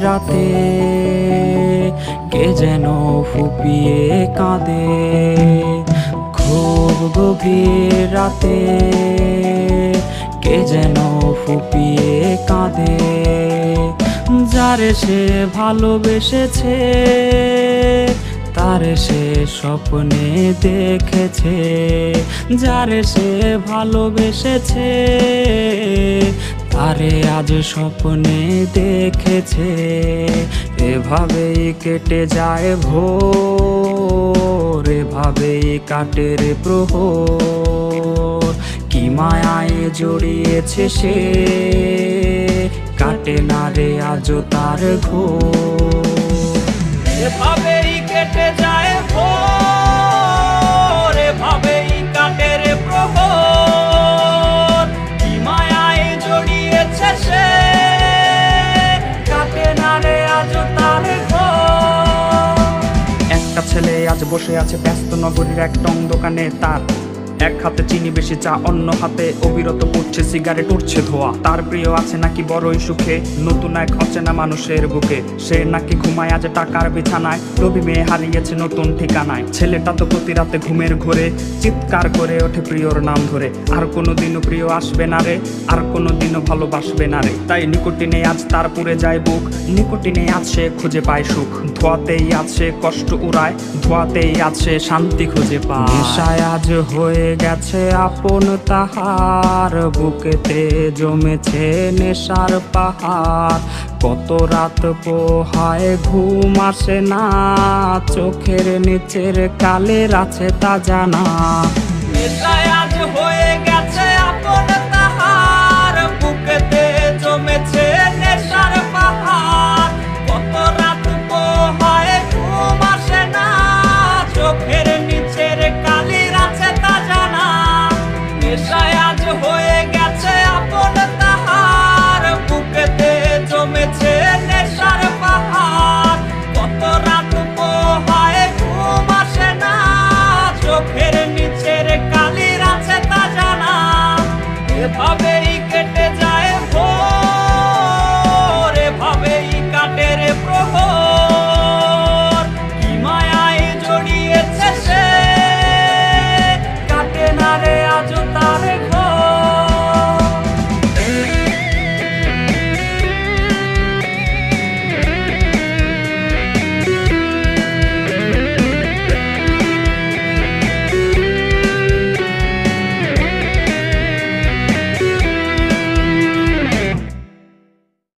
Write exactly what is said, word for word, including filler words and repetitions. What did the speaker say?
রাতে কে যেন ফুপিয়ে কাঁদে, খুব গভীর রাতে কে যেন ফুপিয়ে কাঁদে। যারে সে ভালোবেসেছে তারে সে স্বপ্নে দেখেছে, যারে সে ভালোবেসেছে তারে আজ স্বপ্নে দেখেছে। এভাবেই কেটে যায় ভোর, এভাবেই কাটে রে প্রহর। কি মায়ায় জড়িয়েছে সে, কাটে না রে আজও তার ঘোর। এভাবেই কেটে যায় ভোর, এভাবেই কাটে রে প্রহর। কি মায়ায় জড়িয়েছে সে, কাটে না রে আজও তার ঘোর। একটা ছেলে আজ বসে আছে ব্যস্ত নগরীর এক টং দোকানে, তার এক হাতে চিনি বেশি চা, অন্য হাতে অবিরত পড়ছে সিগারেট, উঠছে ধোয়া। তার প্রিয় আছে নাকি বড়ই সুখে নতুন এক অচেনা মানুষের বুকে। সে নাকি ঘুমায় আজ টাকার বিছানায়, রবি মেয়ে হারিয়েছে নতুন ঠিকানায়। ছেলেটা তো প্রতি রাতে ঘুমের ঘোরে চিৎকার করে ওঠে প্রিয়র নাম ধরে। আর কোনোদিনও প্রিয় আসবে না রে, আর কোনোদিনও ভালোবাসবে না রে। তাই নিকটিনে আজ তার পুড়ে যায় বুক, নিকটিনে আজ সে খুঁজে পায় সুখ। ধোয়াতেই আজ সে কষ্ট উড়ায়, ধোয়াতেই আজ সে শান্তি খুঁজে পায়। নেশায় আজ হয়ে গেছে আপন তাহার, বুকেতে জমেছে নেশার পাহাড়। কত রাত পোহায় ঘুম আসে না, চোখের নিচের কালের আছে তা জানা। নেশায় আজ হয়ে